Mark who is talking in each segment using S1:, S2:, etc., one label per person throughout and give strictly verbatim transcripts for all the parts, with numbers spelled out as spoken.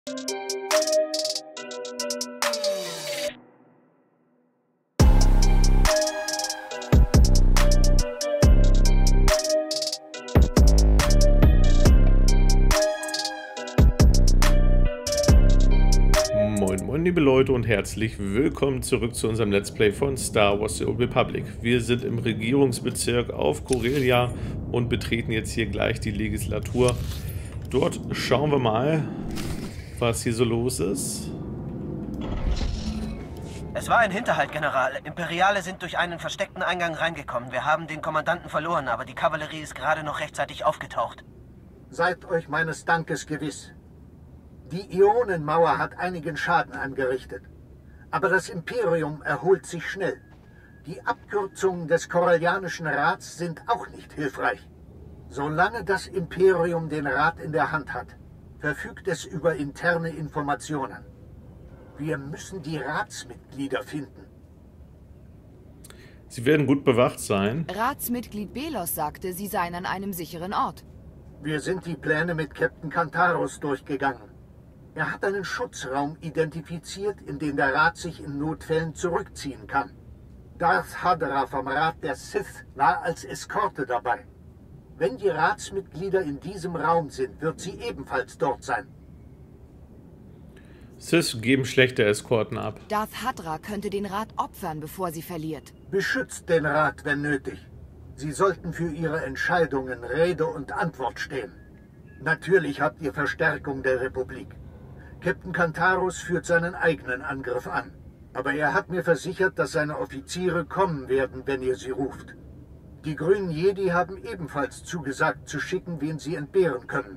S1: Moin moin liebe Leute und herzlich willkommen zurück zu unserem Let's Play von Star Wars The Old Republic. Wir sind im Regierungsbezirk auf Corellia und betreten jetzt hier gleich die Legislatur. Dort schauen wir mal, was hier so los ist.
S2: Es war ein Hinterhalt, General. Imperiale sind durch einen versteckten Eingang reingekommen. Wir haben den Kommandanten verloren, aber die Kavallerie ist gerade noch rechtzeitig aufgetaucht.
S3: Seid euch meines Dankes gewiss. Die Ionenmauer hat einigen Schaden angerichtet. Aber das Imperium erholt sich schnell. Die Abkürzungen des Corellianischen Rats sind auch nicht hilfreich. Solange das Imperium den Rat in der Hand hat, verfügt es über interne Informationen. Wir müssen die Ratsmitglieder finden.
S1: Sie werden gut bewacht sein.
S4: Ratsmitglied Belos sagte, sie seien an einem sicheren Ort.
S3: Wir sind die Pläne mit Captain Kantaros durchgegangen. Er hat einen Schutzraum identifiziert, in den der Rat sich in Notfällen zurückziehen kann. Darth Hadra vom Rat der Sith war als Eskorte dabei. Wenn die Ratsmitglieder in diesem Raum sind, wird sie ebenfalls dort sein.
S1: Sith geben schlechte Eskorten ab.
S4: Darth Hadra könnte den Rat opfern, bevor sie verliert.
S3: Beschützt den Rat, wenn nötig. Sie sollten für ihre Entscheidungen Rede und Antwort stehen. Natürlich habt ihr Verstärkung der Republik. Captain Kantaros führt seinen eigenen Angriff an. Aber er hat mir versichert, dass seine Offiziere kommen werden, wenn ihr sie ruft. Die grünen Jedi haben ebenfalls zugesagt, zu schicken, wen sie entbehren können.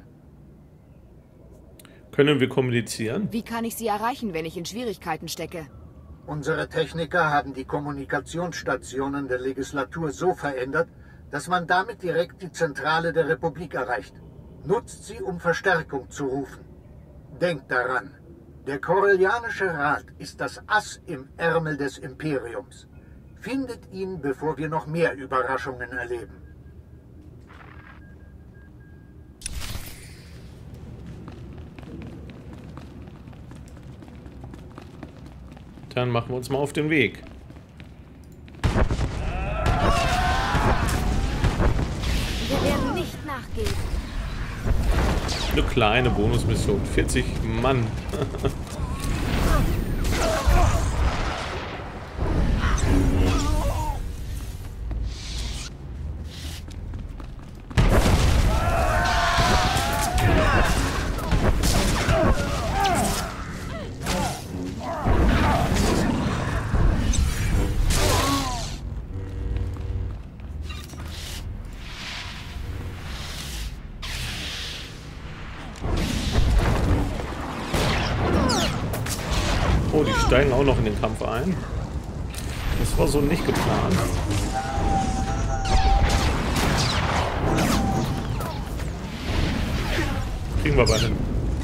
S1: Können wir kommunizieren?
S4: Wie kann ich sie erreichen, wenn ich in Schwierigkeiten stecke?
S3: Unsere Techniker haben die Kommunikationsstationen der Legislatur so verändert, dass man damit direkt die Zentrale der Republik erreicht. Nutzt sie, um Verstärkung zu rufen. Denkt daran, der Corellianische Rat ist das Ass im Ärmel des Imperiums. Findet ihn, bevor wir noch mehr Überraschungen erleben.
S1: Dann machen wir uns mal auf den Weg.
S4: Wir werden nicht nachgeben.
S1: Eine kleine Bonusmission. vierzig Mann. Oh, die steigen auch noch in den Kampf ein. Das war so nicht geplant. Kriegen wir aber hin.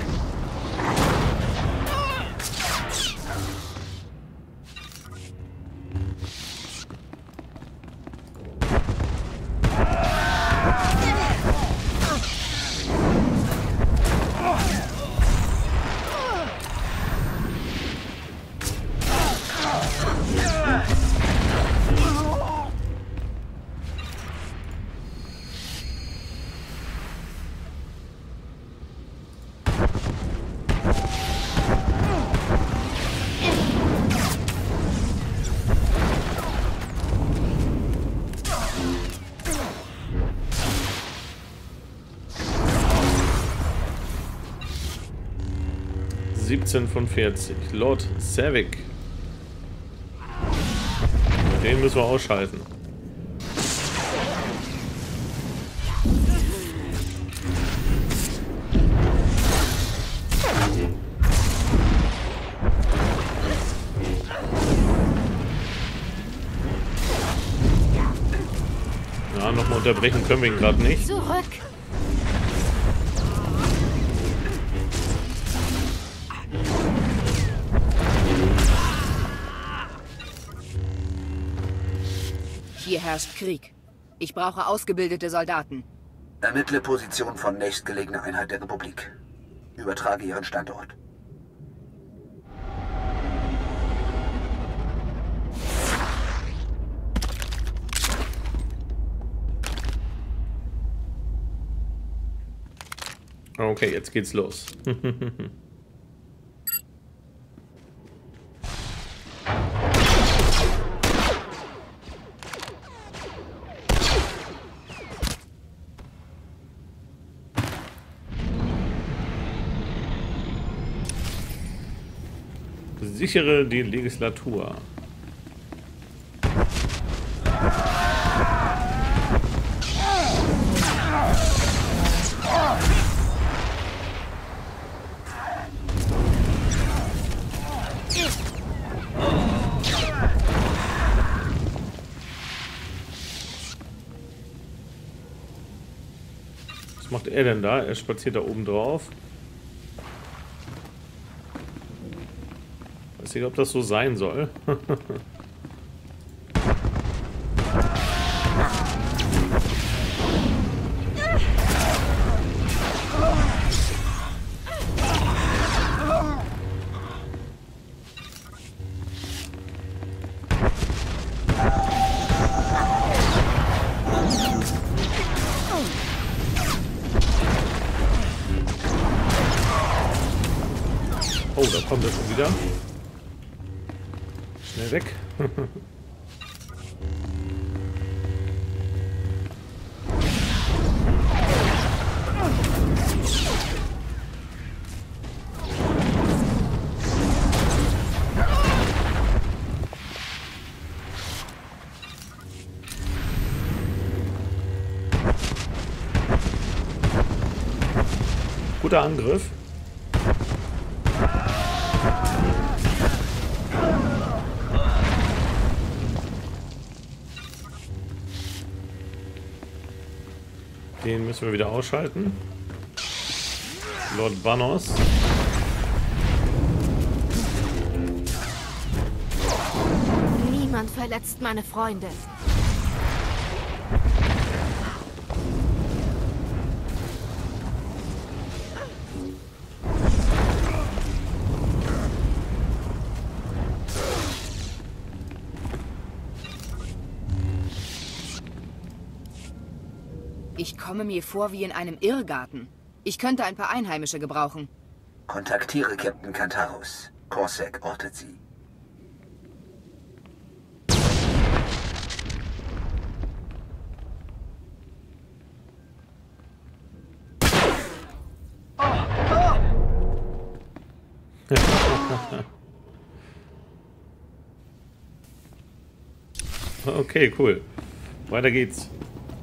S1: siebzehn von vierzig. Lord Savick. Den müssen wir ausschalten. Ja, nochmal unterbrechen können wir ihn gerade nicht.
S4: Zurück! Hier herrscht Krieg. Ich brauche ausgebildete Soldaten.
S5: Ermittle Position von nächstgelegener Einheit der Republik. Übertrage ihren Standort.
S1: Okay, jetzt geht's los. Sichere die Legislatur. Was macht er denn da? Er spaziert da oben drauf. Ich weiß nicht, ob das so sein soll. Oh, da kommt er schon wieder. Schnell weg. Guter Angriff. Den müssen wir wieder ausschalten. Lord Banos.
S4: Niemand verletzt meine Freunde. Ich komme mir vor wie in einem Irrgarten. Ich könnte ein paar Einheimische gebrauchen.
S2: Kontaktiere Captain Kantaros. Corsac ortet sie.
S1: Okay, cool. Weiter geht's.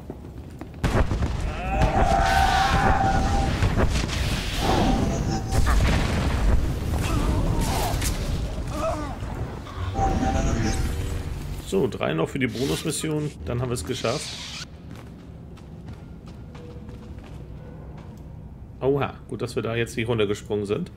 S1: So, drei noch für die Bonusmission, dann haben wir es geschafft. Oha, gut, dass wir da jetzt nicht runtergesprungen sind.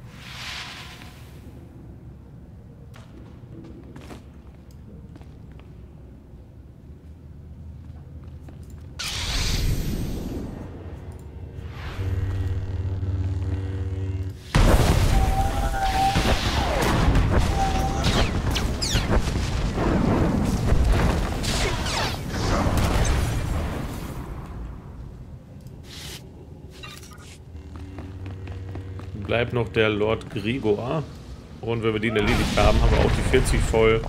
S1: Bleibt noch der Lord Grigor. Und wenn wir den erledigt haben, haben wir auch die vierzig voll.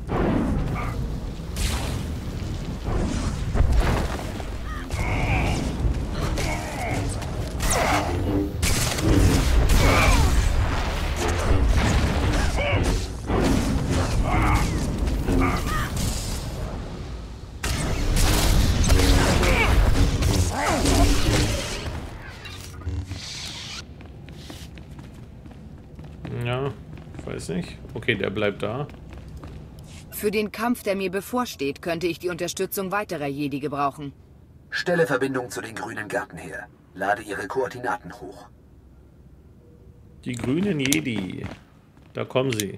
S1: Ja, ich weiß nicht. Okay, der bleibt da.
S4: Für den Kampf, der mir bevorsteht, könnte ich die Unterstützung weiterer Jedi gebrauchen.
S2: Stelle Verbindung zu den grünen Gärten her. Lade ihre Koordinaten hoch.
S1: Die grünen Jedi. Da kommen sie.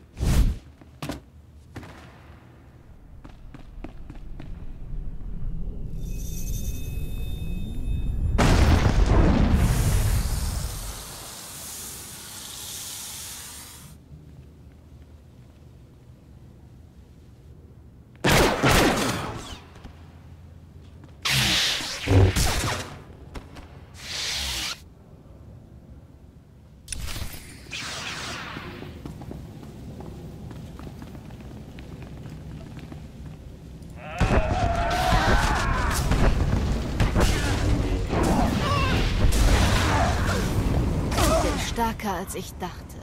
S5: als ich dachte.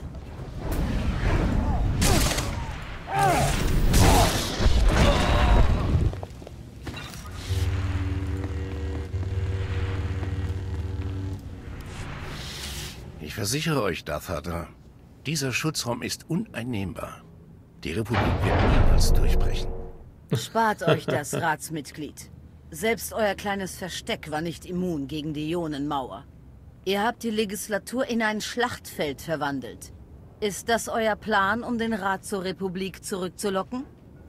S6: Ich versichere euch, Darth Vader, dieser Schutzraum ist uneinnehmbar. Die Republik wird niemals durchbrechen.
S5: Spart euch das, Ratsmitglied. Selbst euer kleines Versteck war nicht immun gegen die Ionenmauer. Ihr habt die Legislatur in ein Schlachtfeld verwandelt. Ist das euer Plan, um den Rat zur Republik zurückzulocken?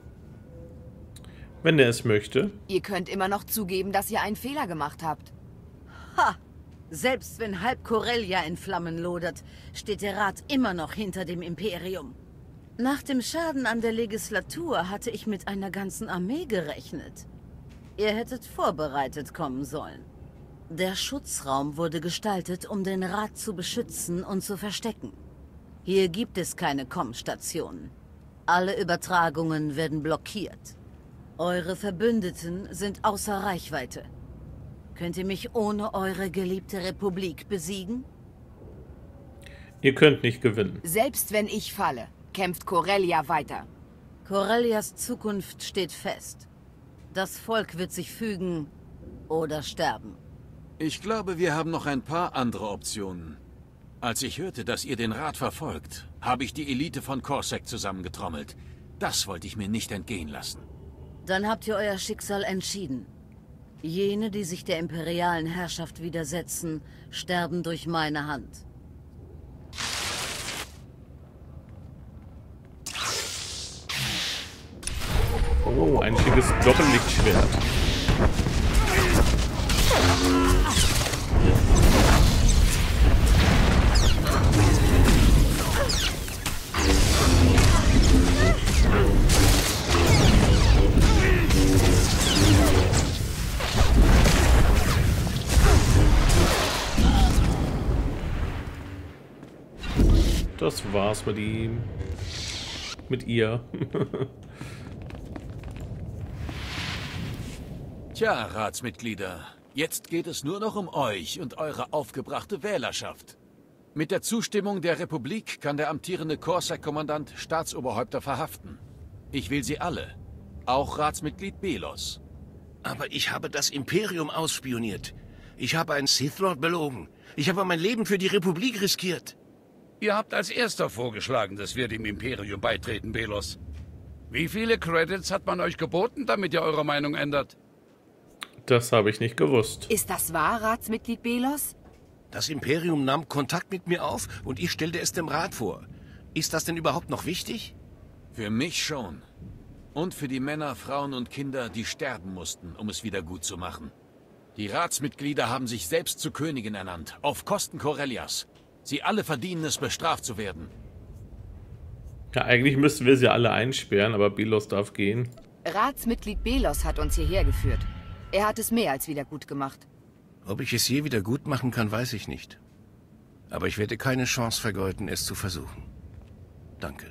S1: Wenn er es möchte.
S4: Ihr könnt immer noch zugeben, dass ihr einen Fehler gemacht habt.
S5: Ha! Selbst wenn halb Corellia in Flammen lodert, steht der Rat immer noch hinter dem Imperium. Nach dem Schaden an der Legislatur hatte ich mit einer ganzen Armee gerechnet. Ihr hättet vorbereitet kommen sollen. Der Schutzraum wurde gestaltet, um den Rat zu beschützen und zu verstecken. Hier gibt es keine Komm-Stationen. Alle Übertragungen werden blockiert. Eure Verbündeten sind außer Reichweite. Könnt ihr mich ohne eure geliebte Republik besiegen?
S1: Ihr könnt nicht gewinnen.
S4: Selbst wenn ich falle, kämpft Corellia weiter.
S5: Corellias Zukunft steht fest. Das Volk wird sich fügen oder sterben.
S7: Ich glaube, wir haben noch ein paar andere Optionen. Als ich hörte, dass ihr den Rat verfolgt, habe ich die Elite von Corsac zusammengetrommelt. Das wollte ich mir nicht entgehen lassen.
S5: Dann habt ihr euer Schicksal entschieden. Jene, die sich der imperialen Herrschaft widersetzen, sterben durch meine Hand.
S1: Oh, ein schickes Doppellichtschwert. Das war's mit ihm. Mit ihr.
S7: Tja, Ratsmitglieder, jetzt geht es nur noch um euch und eure aufgebrachte Wählerschaft. Mit der Zustimmung der Republik kann der amtierende Corsac-Kommandant Staatsoberhäupter verhaften. Ich will sie alle, auch Ratsmitglied Belos.
S6: Aber ich habe das Imperium ausspioniert. Ich habe einen Sith Lord belogen. Ich habe mein Leben für die Republik riskiert.
S8: Ihr habt als erster vorgeschlagen, dass wir dem Imperium beitreten, Belos. Wie viele Credits hat man euch geboten, damit ihr eure Meinung ändert?
S1: Das habe ich nicht gewusst.
S4: Ist das wahr, Ratsmitglied Belos?
S6: Das Imperium nahm Kontakt mit mir auf und ich stellte es dem Rat vor. Ist das denn überhaupt noch wichtig?
S7: Für mich schon. Und für die Männer, Frauen und Kinder, die sterben mussten, um es wieder gut zu machen. Die Ratsmitglieder haben sich selbst zu Königin ernannt, auf Kosten Corellias. Sie alle verdienen es, bestraft zu werden.
S1: Ja, eigentlich müssten wir sie alle einsperren, aber Belos darf gehen.
S4: Ratsmitglied Belos hat uns hierher geführt. Er hat es mehr als wieder gut gemacht.
S6: Ob ich es je wieder gut machen kann, weiß ich nicht. Aber ich werde keine Chance vergeuden, es zu versuchen. Danke.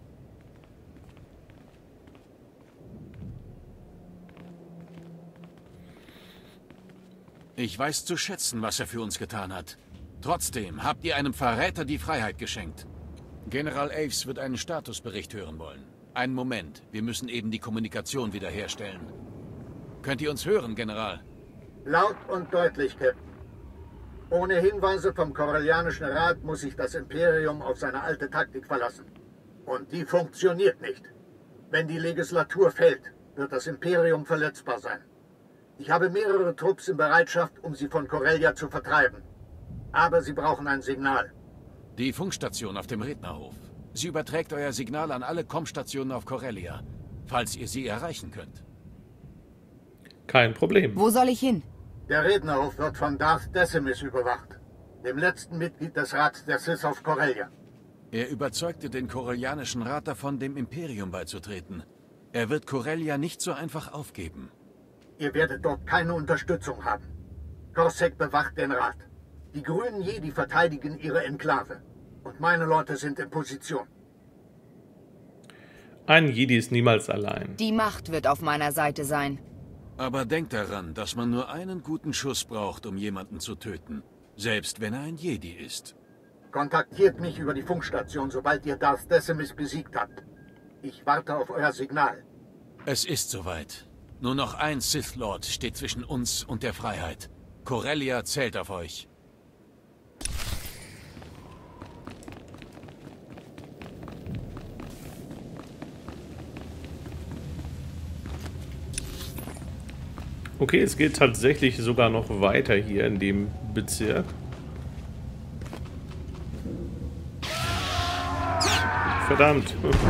S7: Ich weiß zu schätzen, was er für uns getan hat. Trotzdem habt ihr einem Verräter die Freiheit geschenkt. General Aves wird einen Statusbericht hören wollen. Einen Moment, wir müssen eben die Kommunikation wiederherstellen. Könnt ihr uns hören, General?
S3: Laut und deutlich, Captain. Ohne Hinweise vom Corellianischen Rat muss sich das Imperium auf seine alte Taktik verlassen. Und die funktioniert nicht. Wenn die Legislatur fällt, wird das Imperium verletzbar sein. Ich habe mehrere Trupps in Bereitschaft, um sie von Corellia zu vertreiben. Aber sie brauchen ein Signal.
S7: Die Funkstation auf dem Rednerhof. Sie überträgt euer Signal an alle Kommstationen auf Corellia, falls ihr sie erreichen könnt.
S1: Kein Problem.
S4: Wo soll ich hin?
S3: Der Rednerhof wird von Darth Decimus überwacht, dem letzten Mitglied des Rats der Sith auf Corellia.
S7: Er überzeugte den Corellianischen Rat davon, dem Imperium beizutreten. Er wird Corellia nicht so einfach aufgeben.
S3: Ihr werdet dort keine Unterstützung haben. Corsac bewacht den Rat. Die grünen Jedi verteidigen ihre Enklave. Und meine Leute sind in Position.
S1: Ein Jedi ist niemals allein.
S4: Die Macht wird auf meiner Seite sein.
S7: Aber denkt daran, dass man nur einen guten Schuss braucht, um jemanden zu töten. Selbst wenn er ein Jedi ist.
S3: Kontaktiert mich über die Funkstation, sobald ihr Darth Decimus besiegt habt. Ich warte auf euer Signal.
S7: Es ist soweit. Nur noch ein Sith Lord steht zwischen uns und der Freiheit. Corellia zählt auf euch.
S1: Okay, es geht tatsächlich sogar noch weiter hier in dem Bezirk. Verdammt.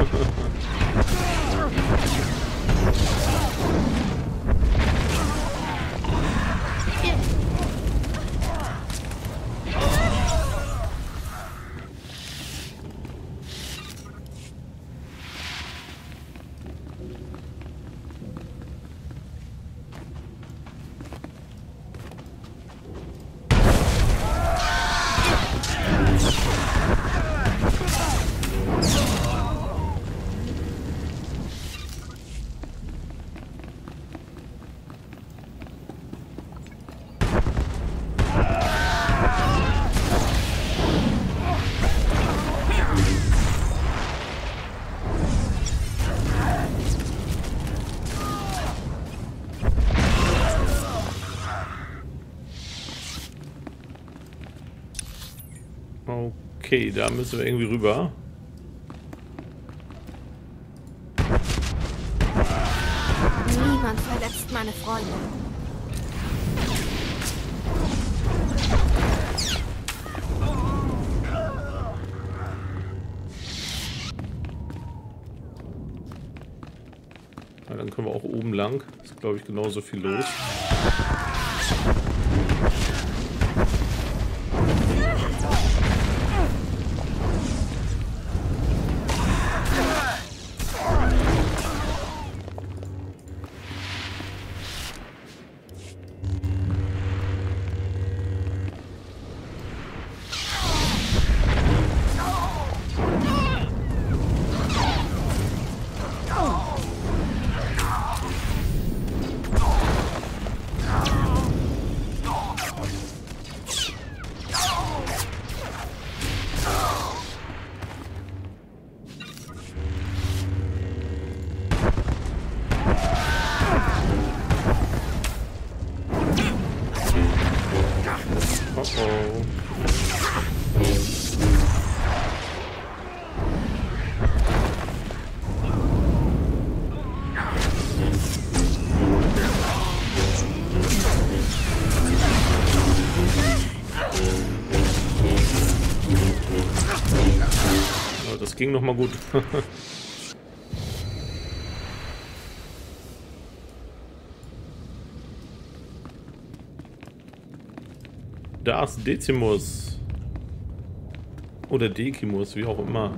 S1: Okay, da müssen wir irgendwie rüber.
S9: Niemand verletzt meine Freunde.
S1: Ja, dann können wir auch oben lang. Ist, glaube ich, genauso viel los. Das ging noch mal gut. Darth Decimus. Oder Decimus, wie auch immer.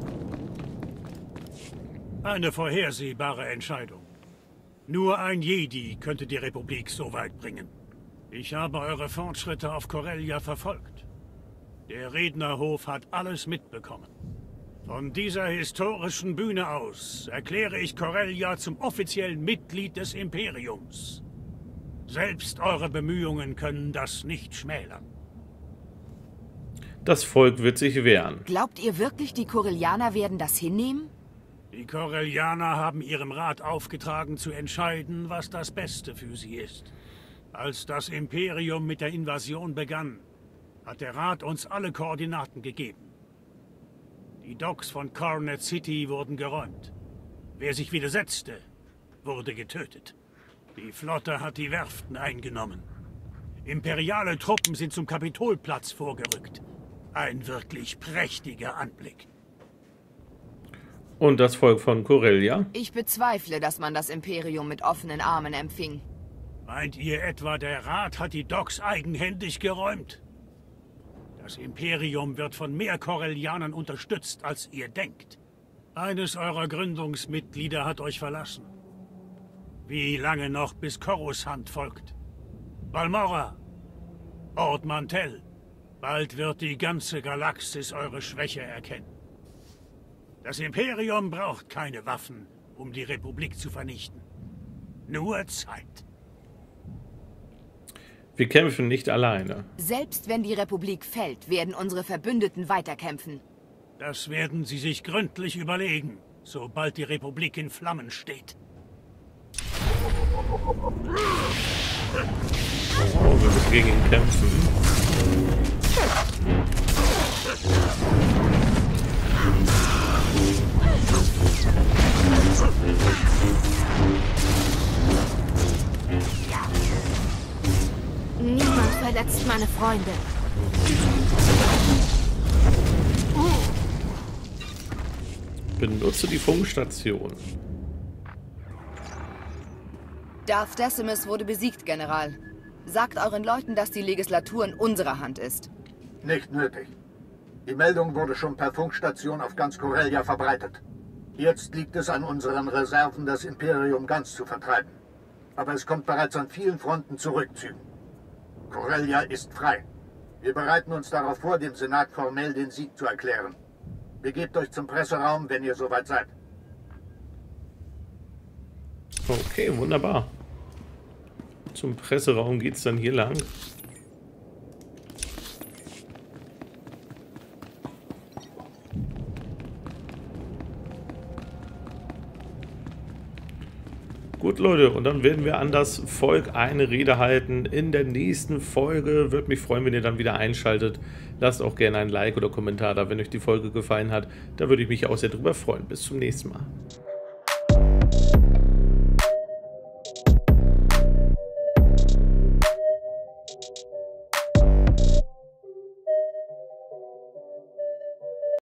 S10: Eine vorhersehbare Entscheidung. Nur ein Jedi könnte die Republik so weit bringen. Ich habe eure Fortschritte auf Corellia verfolgt. Der Rednerhof hat alles mitbekommen. Von dieser historischen Bühne aus erkläre ich Corellia zum offiziellen Mitglied des Imperiums. Selbst eure Bemühungen können das nicht schmälern.
S1: Das Volk wird sich wehren.
S4: Glaubt ihr wirklich, die Corellianer werden das hinnehmen?
S10: Die Corellianer haben ihrem Rat aufgetragen, zu entscheiden, was das Beste für sie ist. Als das Imperium mit der Invasion begann, hat der Rat uns alle Koordinaten gegeben. Die Docks von Cornet City wurden geräumt. Wer sich widersetzte, wurde getötet. Die Flotte hat die Werften eingenommen. Imperiale Truppen sind zum Kapitolplatz vorgerückt. Ein wirklich prächtiger Anblick.
S1: Und das Volk von Corellia?
S4: Ich bezweifle, dass man das Imperium mit offenen Armen empfing.
S10: Meint ihr etwa, der Rat hat die Docks eigenhändig geräumt? Das Imperium wird von mehr Corellianern unterstützt, als ihr denkt. Eines eurer Gründungsmitglieder hat euch verlassen. Wie lange noch, bis Coruscant folgt? Balmorra, Ord Mantell, bald wird die ganze Galaxis eure Schwäche erkennen. Das Imperium braucht keine Waffen, um die Republik zu vernichten. Nur Zeit.
S1: Wir kämpfen nicht alleine.
S4: Selbst wenn die Republik fällt, werden unsere Verbündeten weiterkämpfen.
S10: Das werden sie sich gründlich überlegen, sobald die Republik in Flammen steht.
S1: Oh, wir müssen gegen ihn kämpfen.
S9: Niemand verletzt meine Freunde.
S1: Benutze die Funkstation.
S4: Darth Decimus wurde besiegt, General. Sagt euren Leuten, dass die Legislatur in unserer Hand ist.
S3: Nicht nötig. Die Meldung wurde schon per Funkstation auf ganz Corellia verbreitet. Jetzt liegt es an unseren Reserven, das Imperium ganz zu vertreiben. Aber es kommt bereits an vielen Fronten zu Rückzügen. Corellia ist frei. Wir bereiten uns darauf vor, dem Senat formell den Sieg zu erklären. Begebt euch zum Presseraum, wenn ihr soweit seid.
S1: Okay, wunderbar. Zum Presseraum geht es dann hier lang. Gut, Leute, und dann werden wir an das Volk eine Rede halten in der nächsten Folge. Würde mich freuen, wenn ihr dann wieder einschaltet. Lasst auch gerne ein Like oder Kommentar da, wenn euch die Folge gefallen hat. Da würde ich mich auch sehr drüber freuen. Bis zum nächsten Mal.